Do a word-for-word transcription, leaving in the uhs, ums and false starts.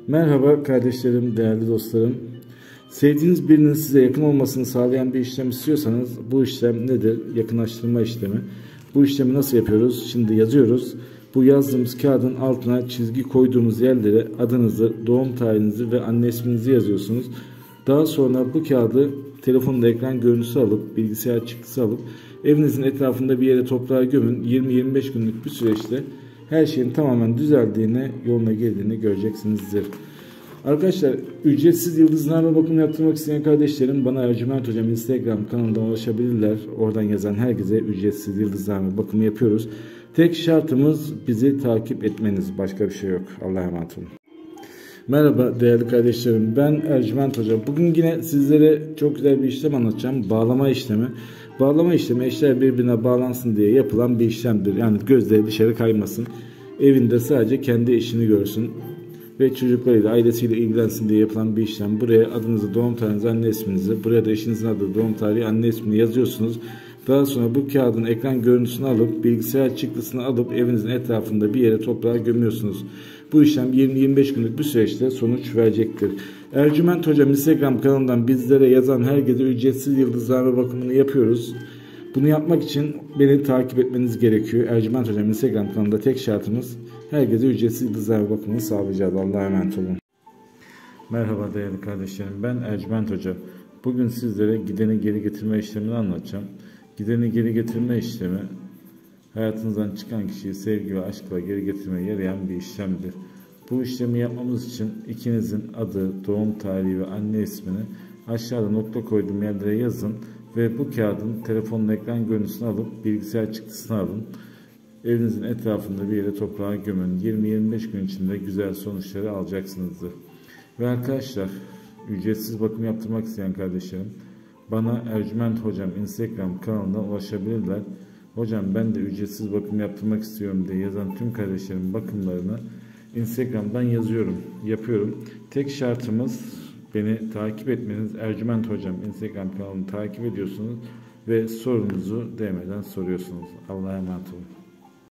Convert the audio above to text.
Merhaba kardeşlerim, değerli dostlarım. Sevdiğiniz birinin size yakın olmasını sağlayan bir işlem istiyorsanız bu işlem nedir? Yakınlaştırma işlemi. Bu işlemi nasıl yapıyoruz? Şimdi yazıyoruz. Bu yazdığımız kağıdın altına çizgi koyduğumuz yerlere adınızı, doğum tarihinizi ve anne isminizi yazıyorsunuz. Daha sonra bu kağıdı telefonda ekran görüntüsü alıp, bilgisayar çıktısı alıp evinizin etrafında bir yere toprağa gömün. yirmi yirmi beş günlük bir süreçte her şeyin tamamen düzeldiğini, yoluna girdiğini göreceksinizdir. Arkadaşlar, ücretsiz yıldızname bakımı yaptırmak isteyen kardeşlerim bana Ercüment Hocam Instagram kanalından ulaşabilirler. Oradan yazan herkese ücretsiz yıldızname bakımı yapıyoruz. Tek şartımız bizi takip etmeniz. Başka bir şey yok. Allah'a emanet olun. Merhaba değerli kardeşlerim, ben Ercüment Hocam. Bugün yine sizlere çok güzel bir işlem anlatacağım. Bağlama işlemi. Bağlama işlemi eşler birbirine bağlansın diye yapılan bir işlemdir. Yani gözleri dışarı kaymasın. Evinde sadece kendi eşini görsün ve çocuklarıyla, ailesiyle ilgilensin diye yapılan bir işlem. Buraya adınızı, doğum tarihinizi, anne isminizi, buraya da eşinizin adı, doğum tarihi, anne ismini yazıyorsunuz. Daha sonra bu kağıdın ekran görüntüsünü alıp, bilgisayar çıktısını alıp evinizin etrafında bir yere toprağa gömüyorsunuz. Bu işlem yirmi yirmi beş günlük bir süreçte sonuç verecektir. Ercüment Hocam Instagram kanalından bizlere yazan herkese ücretsiz yıldızname bakımını yapıyoruz. Bunu yapmak için beni takip etmeniz gerekiyor. Ercüment Hocam Instagram kanalında tek şartımız herkese ücretsiz yıldızname bakımını sağlayacağız. Allah'a emanet olun. Merhaba değerli kardeşlerim, ben Ercüment Hoca. Bugün sizlere gideni geri getirme işlemini anlatacağım. Gideni geri getirme işlemi hayatınızdan çıkan kişiyi sevgi ve aşkla geri getirmeye yarayan bir işlemdir. Bu işlemi yapmamız için ikinizin adı, doğum tarihi ve anne ismini aşağıda nokta koyduğum yerlere yazın ve bu kağıdın telefonun ekran görüntüsünü alıp bilgisayar çıktısını alın. Evinizin etrafında bir yere toprağa gömün. yirmi yirmi beş gün içinde güzel sonuçları alacaksınızdır. Ve arkadaşlar, ücretsiz bakım yaptırmak isteyen kardeşlerim bana Ercüment Hocam Instagram kanalından ulaşabilirler. Hocam ben de ücretsiz bakım yaptırmak istiyorum diye yazan tüm kardeşlerim bakımlarını Instagram'dan yazıyorum, yapıyorum. Tek şartımız beni takip etmeniz. Ercüment Hocam Instagram kanalını takip ediyorsunuz ve sorunuzu D M'den soruyorsunuz. Allah'a emanet olun.